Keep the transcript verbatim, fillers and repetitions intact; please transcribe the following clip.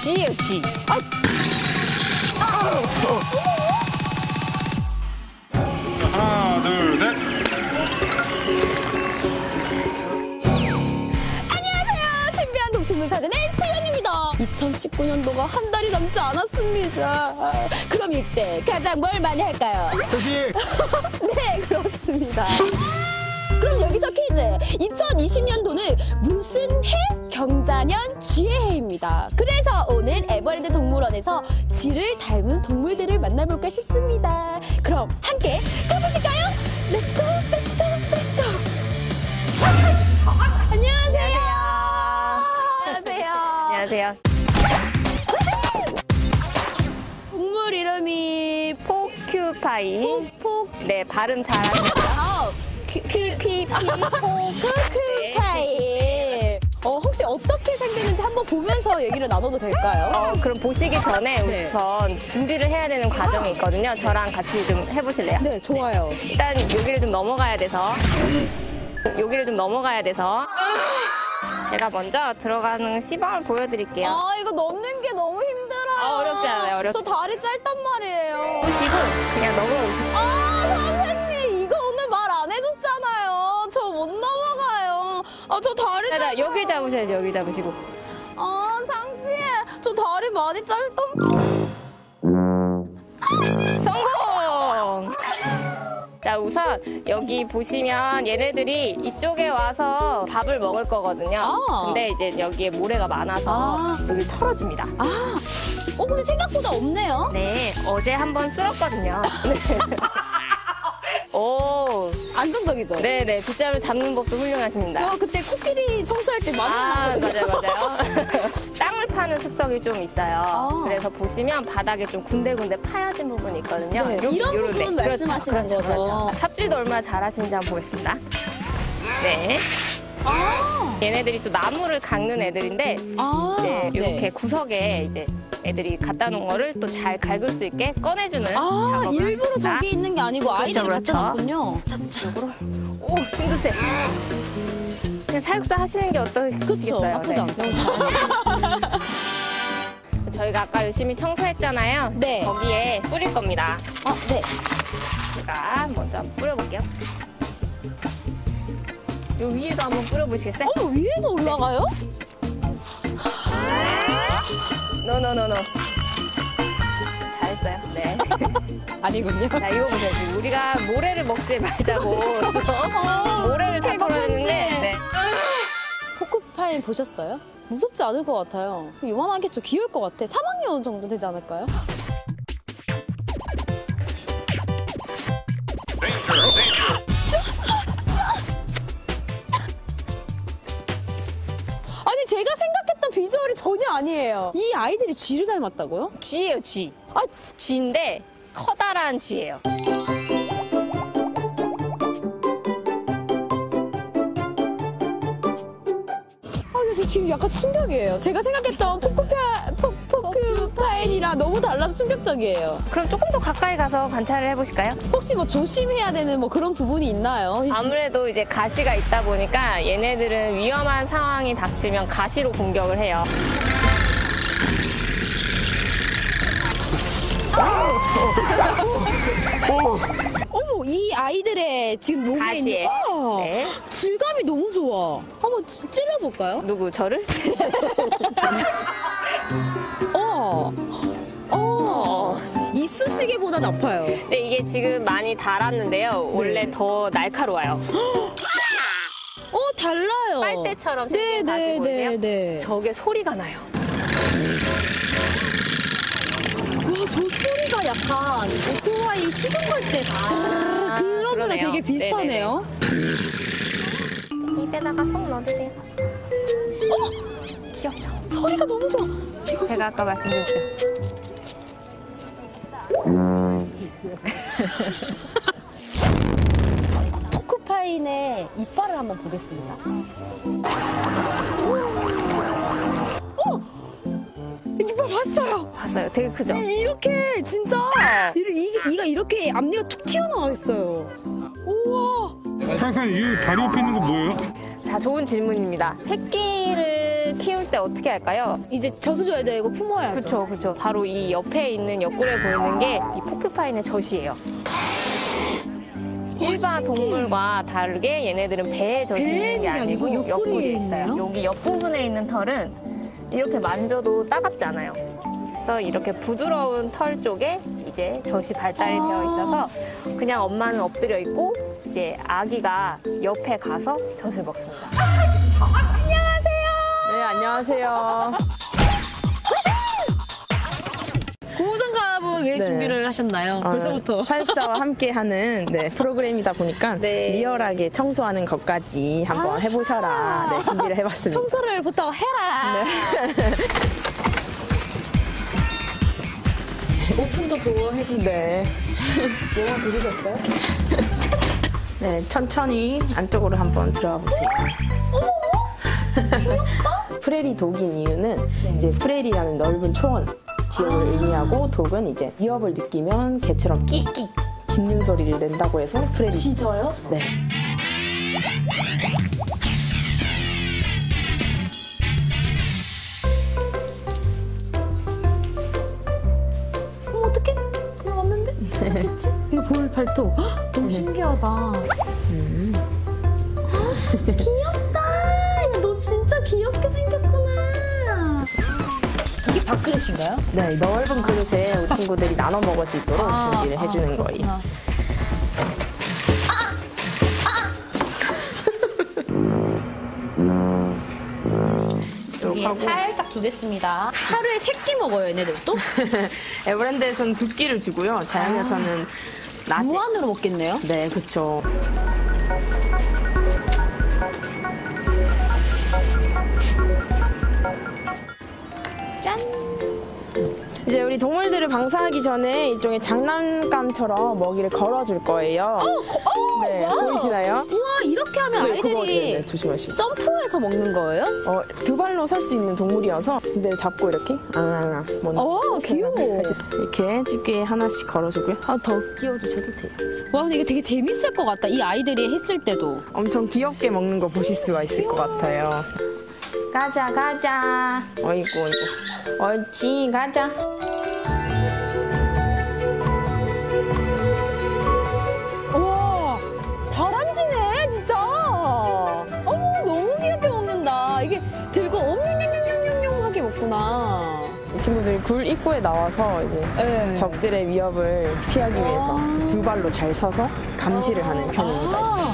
쥐예요, 쥐. 아. 하나, 둘, 셋. 안녕하세요. 신비한 동식물 사전의 지연입니다. 이천십구 년도가 한 달이 남지 않았습니다. 그럼 이때 가장 뭘 많이 할까요? 다시. 네, 그렇습니다. 그럼 여기서 퀴즈. 이천이십 년도는 무슨 해? 경자년 쥐의 해입니다. 그래서 오늘 에버랜드 동물원에서 쥐를 닮은 동물들을 만나볼까 싶습니다. 그럼 함께 가보실까요? 렛츠고, 렛츠고, 렛츠고. 안녕하세요. 안녕하세요. 안녕하세요. 동물 이름이 포큐파인. 포, 포, 네, 발음 잘하시고요. 아, 피, 피, 피, 포크파인. 어, 혹시 어떻게 생겼는지 한번 보면서 얘기를 나눠도 될까요? 어, 그럼 보시기 전에 네. 우선 준비를 해야 되는 과정이 있거든요. 저랑 같이 좀 해보실래요? 네, 좋아요. 일단 여기를 좀 넘어가야 돼서 여기를 좀 넘어가야 돼서 제가 먼저 들어가는 시범을 보여드릴게요. 아, 이거 넘는 게 너무 힘들어요. 아, 어렵지 않아요, 어렵지. 저 다리 짧단 말이에요. 보시고 그냥 넘어오시고. 아, 선생님, 이거 오늘 말 안 해줬잖아요. 저 못 넘어가요. 아, 저 다리 자, 짧... 여기 잡으셔야죠, 여기 잡으시고. 아, 창피해. 저 다리 많이 짧단... 성공! 자, 우선 여기 보시면 얘네들이 이쪽에 와서 밥을 먹을 거거든요. 아. 근데 이제 여기에 모래가 많아서 아. 여기 털어줍니다. 아, 어, 근데 생각보다 없네요. 네, 어제 한번 쓸었거든요. 오, 안정적이죠? 네네, 빗자루 잡는 법도 훌륭하십니다. 저 그때 코끼리 청소할 때 많이 아, 나거든요. 맞아요, 맞아요. 땅을 파는 습성이 좀 있어요. 아. 그래서 보시면 바닥에 좀 군데군데 파여진 부분이 있거든요. 네, 요렇게, 이런 요런데. 부분 그렇죠, 말씀하시는 그렇죠, 거죠. 그렇죠. 삽질도 얼마나 잘하시는지 한번 보겠습니다. 네. 아, 얘네들이 또 나무를 깎는 애들인데 아, 이제 이렇게 네. 구석에 이제 애들이 갖다 놓은 거를 또 잘 갉을 수 있게 꺼내주는 아, 작업을 일부러 합니다. 저기 있는 게 아니고 아이들이 그렇죠, 갖다 놨군요. 차차. 오, 힘드세요. 그냥 사육사 하시는 게 어떠시겠어요? 그쵸, 나쁘지 않죠. 저희가 아까 열심히 청소했잖아요. 네. 거기에 뿌릴 겁니다. 아, 네. 제가 먼저 한번 뿌려볼게요. 요 위에도 한번 뿌려보시겠어요? 어, 위에도 올라가요? 노노노노. 잘했어요. 네. 아니군요. 자, 이거 보세요. 지금 우리가 모래를 먹지 말자고 모래를 다 배가 털어냈는데 편지. 네. 포크파인 보셨어요? 무섭지 않을 것 같아요. 요만하겠죠? 귀여울 것 같아. 삼 학년 정도 되지 않을까요? 아니, 제가 생각했던 비주얼이 전혀 아니에요. 이 아이들이 쥐를 닮았다고요? 쥐예요, 쥐. 아, 쥐인데 커다란 쥐예요. 아, 근데 지금 약간 충격이에요. 제가 생각했던 포크파, 포, 포크파인이랑 너무 달라서 충격적이에요. 그럼 조금 더 가까이 가서 관찰을 해보실까요? 혹시 뭐 조심해야 되는 뭐 그런 부분이 있나요? 아무래도 이제 가시가 있다 보니까 얘네들은 위험한 상황이 닥치면 가시로 공격을 해요. 어머, 이 아이들의 지금 몸에 가시에. 있는 우와, 네. 질감이 너무 좋아. 한번 찌- 찔러볼까요? 누구, 저를? 어, 어, 이쑤시개보다 나빠요. 근데 이게 지금 많이 달았는데요. 원래 네. 더 날카로워요. 어, 달라요. 빨대처럼 네, 생긴 가시 네, 보이세요? 네, 네. 저게 소리가 나요. 와, 저 소리가 약간 오토바이 시동 걸 때 아, 그런 소리 그러네요. 되게 비슷하네요. 입에다가 쏙 넣어주세요. 어, 귀엽죠? 소리가 너무 좋아. 이거 제가 아까 말씀드렸죠. 포크파인의 이빨을 한번 보겠습니다. 어! 이빨 봤어요. 봤어요. 되게 크죠? 이, 이렇게 진짜 이, 이, 이가 이렇게 앞니가 툭 튀어나와 있어요. 우와. 선생님, 이 다리 옆에 있는 거 뭐예요? 자, 좋은 질문입니다. 새끼를 키울 때 어떻게 할까요? 이제 젖어줘야 되고 품어야죠. 그렇죠, 그렇죠. 바로 이 옆에 있는 옆구리에 보이는 게 이 포큐파인의 젖이에요. 일반 동물과 다르게 얘네들은 배에 젖이 있는 게 아니고 아니고 옆구리에 옆구리에 있어요. 있나요? 여기 옆부분에 있는 털은 이렇게 만져도 따갑지 않아요. 그래서 이렇게 부드러운 털 쪽에 이제 젖이 발달이 되어 있어서 그냥 엄마는 엎드려 있고 이제 아기가 옆에 가서 젖을 먹습니다. 네, 안녕하세요. 고무장갑은 왜 네. 준비를 하셨나요? 어, 벌써부터. 사육사와 함께하는 네, 프로그램이다 보니까 네. 리얼하게 청소하는 것까지 한번 해보셔라 네, 준비를 해봤습니다. 청소를 부터 해라. 오픈도 도와해주세요. 네. 영화 들으셨어요? 네, 천천히 안쪽으로 한번 들어가 보세요. 프레리 독인 이유는 이제 프레리라는 넓은 초원 지역을 의미하고 독은 이제 위협을 느끼면 개처럼 끽끽 짖는 소리를 낸다고 해서 프레리. 진짜요? 네. 어, 어떡해? 그냥 왔는데? 어떡했지? 이거 볼 발톱. 헉, 너무 신기하다. 헉, 귀엽다. 야, 너 진짜 귀엽게 생겼구나. 이게 밥그릇인가요? 네, 넓은 그릇에 우리 친구들이 나눠 먹을 수 있도록 준비를 해주는 거예요. 여기에 살짝 주겠습니다. 하루에 세 끼 먹어요, 얘네들도? 에버랜드에서는 두 끼를 주고요. 자연에서는 낮에. 무한으로 먹겠네요? 네, 그렇죠. 짠! 이제 우리 동물들을 방사하기 전에 일종의 장난감처럼 먹이를 걸어줄 거예요. 어, 거, 어, 네, 와. 보이시나요? 우와, 이렇게 하면 네, 그거 아이들이 네, 네, 조심하시고. 점프해서 먹는 거예요? 어, 두 발로 설 수 있는 동물이어서 근데 잡고 이렇게 앙앙앙 먹는 어, 귀여워. 이렇게 집게에 하나씩 걸어주고요. 아, 더 끼워주셔도 돼요. 와, 근데 이게 되게 재밌을 것 같다. 이 아이들이 했을 때도. 엄청 귀엽게 먹는 거 보실 수가 있을 것 같아요. 가자, 가자. 어이구, 어이구. 옳지, 가자. 우와, 다람쥐네, 진짜. 어머, 너무 귀엽게 먹는다. 이게 들고 엄냠냠냠냠냠하게 먹구나. 이 친구들이 굴 입구에 나와서 이제 네. 적들의 위협을 피하기 위해서 두 발로 잘 서서 감시를 하는 편입니다. 아,